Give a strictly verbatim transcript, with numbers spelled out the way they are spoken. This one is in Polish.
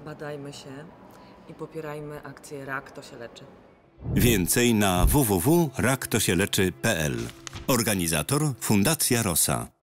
Badajmy się i popierajmy akcję Rak to się leczy. Więcej na w w w kropka rak to się leczy kropka p l. Organizator Fundacja Rosa.